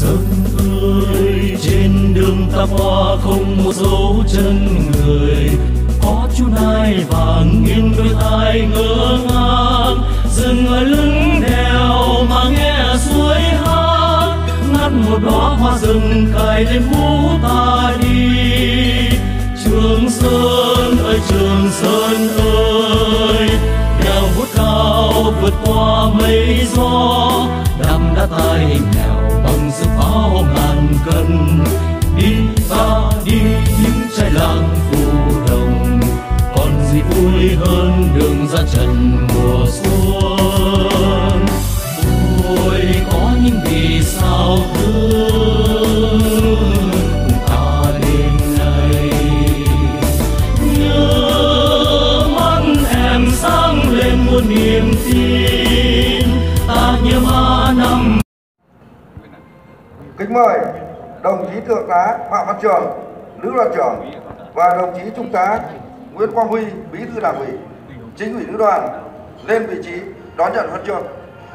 Dân ơi, trên đường ta qua không một dấu chân người, có chú nai vàng nghiêng đôi tai ngỡ ngàng, dừng ở lưng đèo mà nghe suối hát, ngắt một đóa hoa rừng cài lên mũ ta đi. Trường Sơn ơi, Trường Sơn ơi, đèo vút cao vượt qua mây gió, đắm đã tay nghèo bằng sức áo ngàn cân. Đi ta đi những trai làng phù đồng, còn gì vui hơn đường ra trần mùa xuân. Ôi có những vì sao thương ta đêm nay, nhớ mắt em sáng lên muôn niềm tin, ta nhớ ba năm. Kính mời đồng chí thượng tá Phạm Văn Trường, lữ đoàn trưởng, và đồng chí trung tá Nguyễn Quang Huy, bí thư đảng ủy, chính ủy lữ đoàn lên vị trí đón nhận huân chương.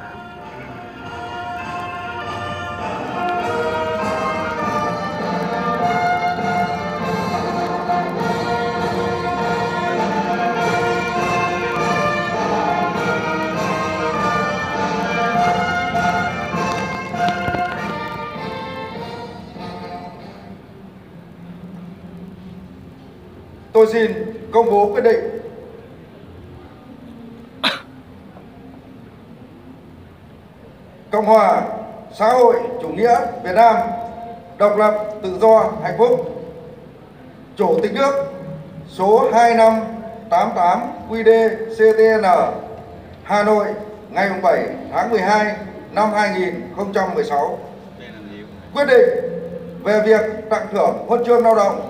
Tôi xin công bố quyết định Cộng hòa xã hội chủ nghĩa Việt Nam độc lập, tự do, hạnh phúc. Chủ tịch nước số 2588 QĐ-CTN, Hà Nội, ngày 7 tháng 12 năm 2016. Quyết định về việc tặng thưởng huân chương lao động.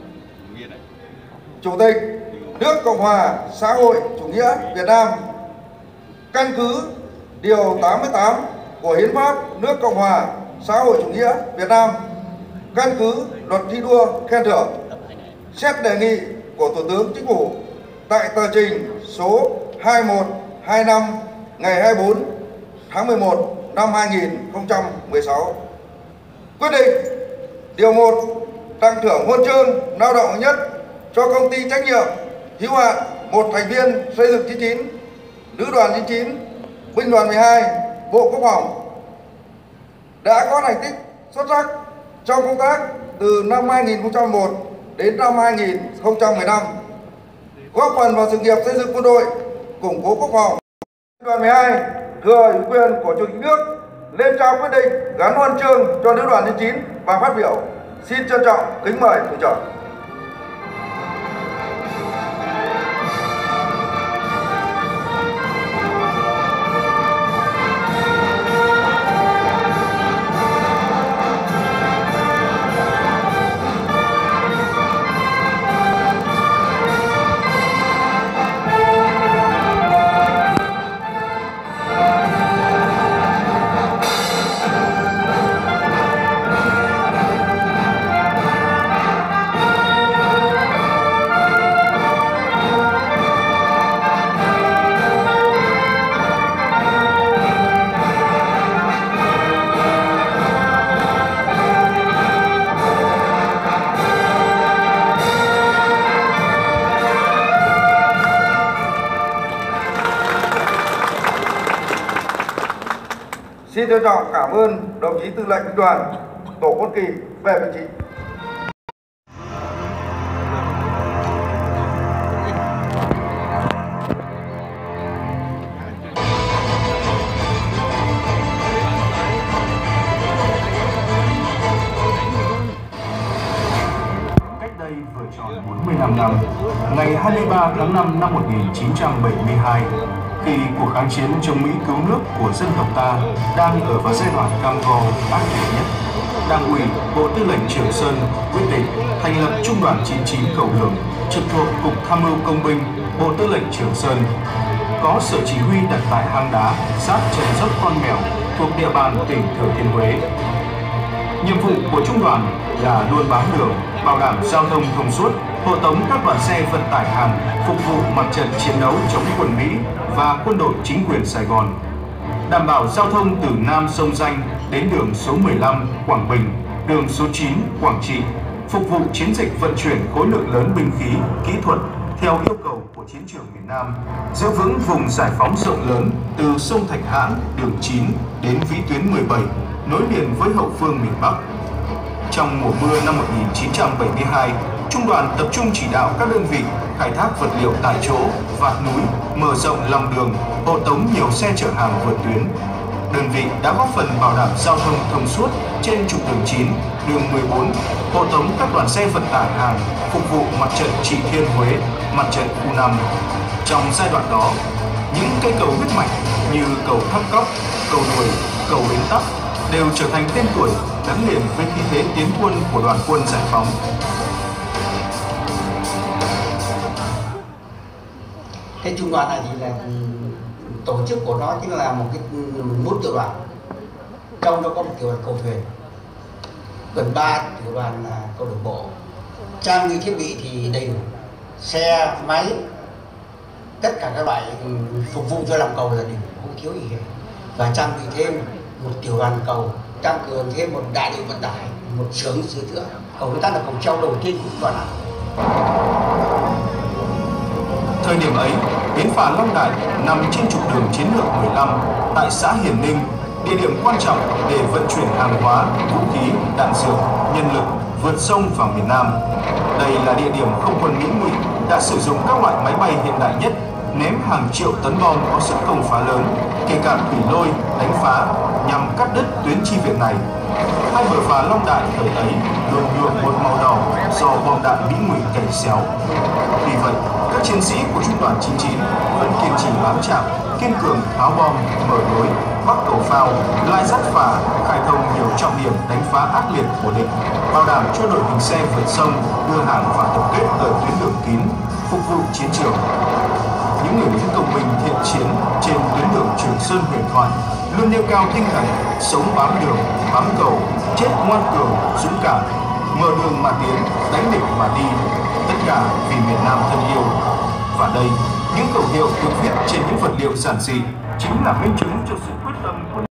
Chủ tịch nước Cộng hòa xã hội chủ nghĩa Việt Nam căn cứ điều 88 của Hiến pháp nước Cộng hòa xã hội chủ nghĩa Việt Nam, căn cứ luật thi đua khen thưởng, xét đề nghị của Thủ tướng Chính phủ tại tờ trình số 2125 ngày 24 tháng 11 năm 2016. Quyết định điều 1 tặng thưởng huân chương lao động hạng nhất cho công ty trách nhiệm hữu hạn một thành viên xây dựng 99, lữ đoàn 99, binh đoàn 12, Bộ Quốc phòng, đã có thành tích xuất sắc trong công tác từ năm 2001 đến năm 2015, góp phần vào sự nghiệp xây dựng quân đội, củng cố quốc phòng. Binh đoàn 12 thừa ủy quyền của Chủ tịch nước lên trao quyết định gắn huân chương cho lữ đoàn 99 và phát biểu. Xin trân trọng kính mời thủ trưởng. Xin trân trọng cảm ơn đồng chí tư lệnh binh đoàn tổ quân kỳ về vị trí. Cách đây vừa tròn 45 năm, ngày 23 tháng 5 năm 1972, khi cuộc kháng chiến chống Mỹ cứu nước của dân tộc ta đang ở vào giai đoạn cam go ác liệt nhất, Đảng ủy Bộ Tư lệnh Trường Sơn quyết định thành lập Trung đoàn 99 Cầu Đường trực thuộc Cục Tham mưu Công binh Bộ Tư lệnh Trường Sơn, có sở chỉ huy đặt tại hang đá sát chân dốc Con Mèo thuộc địa bàn tỉnh Thừa Thiên Huế. Nhiệm vụ của trung đoàn là luôn bám đường, bảo đảm giao thông thông suốt, hộ tống các đoàn xe vận tải hàng phục vụ mặt trận chiến đấu chống quân Mỹ và quân đội chính quyền Sài Gòn. đảm bảo giao thông từ Nam Sông Danh đến đường số 15 Quảng Bình, đường số 9 Quảng Trị, phục vụ chiến dịch vận chuyển khối lượng lớn binh khí, kỹ thuật theo yêu cầu của chiến trường miền Nam, giữ vững vùng giải phóng rộng lớn từ sông Thạch Hãn, đường 9 đến vĩ tuyến 17, nối liền với hậu phương miền Bắc. Trong mùa mưa năm 1972, Trung đoàn tập trung chỉ đạo các đơn vị khai thác vật liệu tại chỗ, vạt núi, mở rộng lòng đường, hộ tống nhiều xe chở hàng vượt tuyến. Đơn vị đã góp phần bảo đảm giao thông thông suốt trên trục đường 9, đường 14, hộ tống các đoàn xe vận tải hàng phục vụ mặt trận Trị Thiên Huế, mặt trận khu 5. Trong giai đoạn đó, những cây cầu huyết mạch như cầu Tháp Cóc, cầu Đuổi, cầu Bến Tắc đều trở thành tên tuổi gắn liền với khí thế tiến quân của đoàn quân giải phóng. Cái trung đoàn này thì là tổ chức của nó chính là một tiểu đoàn, trong đó có một tiểu đoàn cầu thuyền, gần 3 tiểu đoàn là câu lạc bộ. Trang bị thiết bị thì đầy đủ, xe máy, tất cả các loại phục vụ cho làm cầu là đều không thiếu gì hết. Và trang bị thêm một tiểu đoàn cầu, tăng cường thêm một đại đội vận tải, một xưởng sửa chữa. Cầu chúng ta là cầu treo đầu tiên của đoàn này. Thời điểm ấy, bến phà Long Đại nằm trên trục đường chiến lược 15 tại xã Hiền Ninh, địa điểm quan trọng để vận chuyển hàng hóa, vũ khí, đạn dược, nhân lực vượt sông vào miền Nam. Đây là địa điểm không quân Mỹ Ngụy đã sử dụng các loại máy bay hiện đại nhất, ném hàng triệu tấn bom có sức công phá lớn, kể cả thủy lôi, đánh phá, nhằm cắt đứt tuyến chi viện này. Hai bờ phà Long Đại thời ấy luôn nhuộm một màu đỏ do bom đạn Mỹ Ngụy cày xéo. Vì vậy, các chiến sĩ của Trung đoàn 99 vẫn kiên trì bám chạm, kiên cường tháo bom, mở lối, bắc cầu phao, lai dắt phà, khai thông nhiều trọng điểm đánh phá ác liệt của địch, bảo đảm cho đội hình xe vượt sông đưa hàng và tập kết ở tuyến đường kín, phục vụ chiến trường. Những người lính công binh thiện chiến trên tuyến đường Trường Sơn huyền thoại luôn nêu cao tinh thần sống bám đường, bám cầu, chết ngoan cường, dũng cảm, mở đường mà tiến, đánh địch mà đi, tất cả vì miền Nam thân yêu. Và đây, những khẩu hiệu được viết trên những vật liệu giản dị chính là minh chứng cho sự quyết tâm của